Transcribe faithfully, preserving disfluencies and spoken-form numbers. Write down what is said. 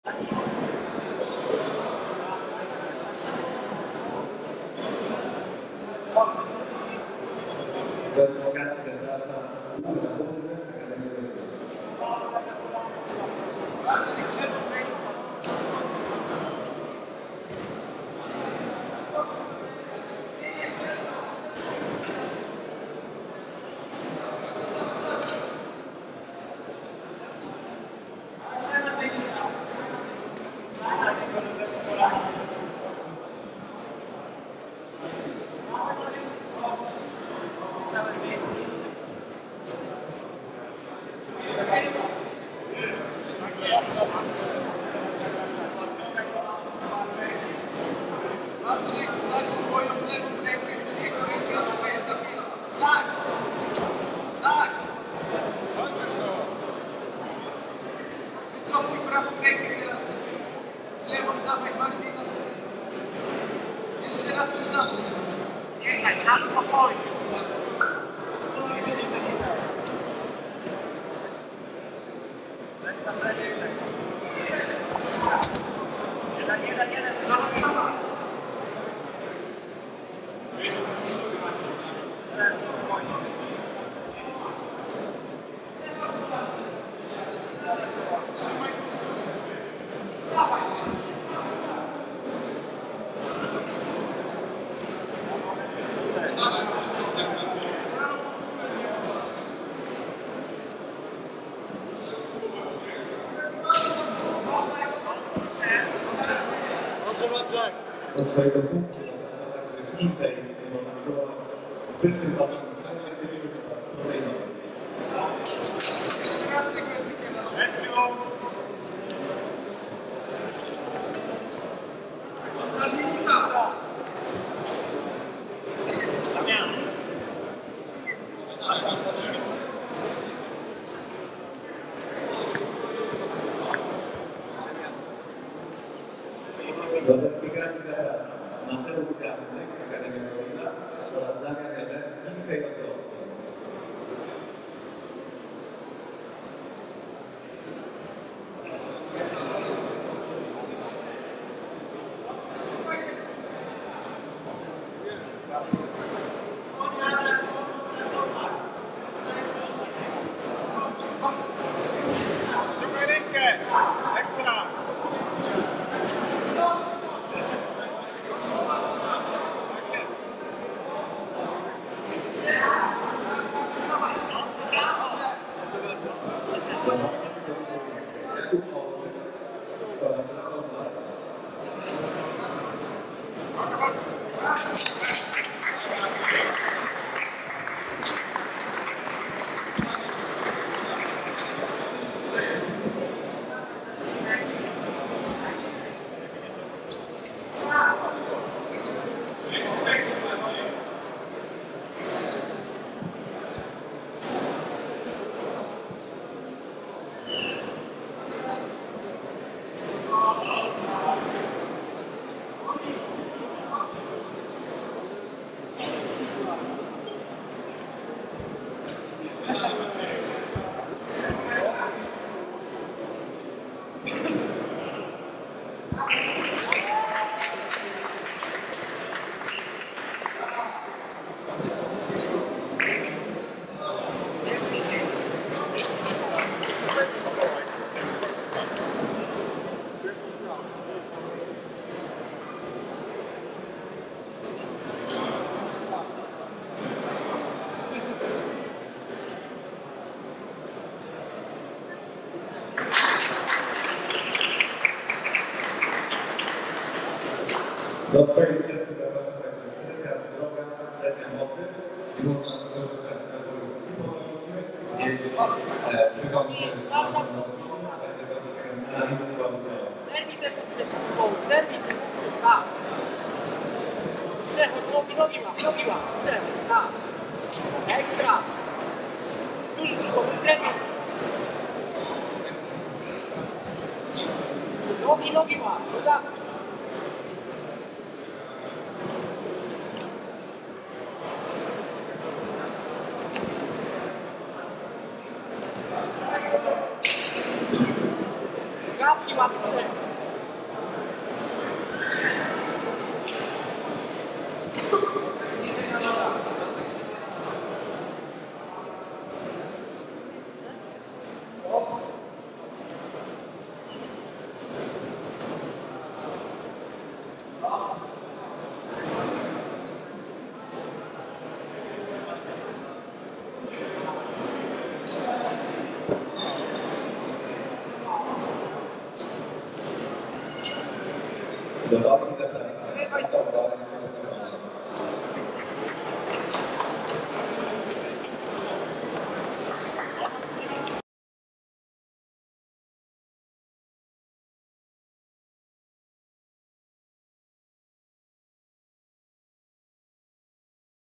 Do swojego punktu na tak Intej, gdzie można spróbować wyższym walką, wyższym kolejną. Do weryfikacji zapraszam Mateusz Gawryk, Akademia Gorilla oraz Damian Jarzębski, K J K. Ciągaj rękę! Ekstra! Do swojej strefy zapraszam także strefa droga, strefa mocy, gdzie można skorzystać z naboju hipotoniczny, zjeść przychodnie będzie zrobić analizę składu ciała. Zerwij te punkty zespołu, zerwij te punkty, tak. Przechodź, nogi, nogi ma, nogi ma, przechodź, tak. Ekstra. Już wychodzi, trening. Nogi, nogi ma, dodawaj. Gapki piła przed. Do walki zapraszam.